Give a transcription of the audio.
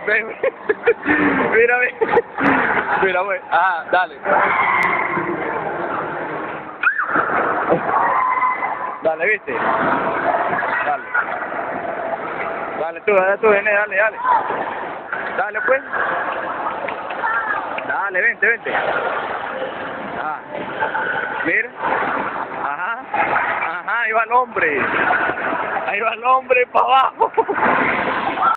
ve. Mira, ve. Mira, ve. Ah, dale. Dale, ¿viste? Dale. Dale tú, ven, dale, dale. Dale, pues. Dale, vente. Ah. Mira. Ajá, ahí va el hombre para abajo.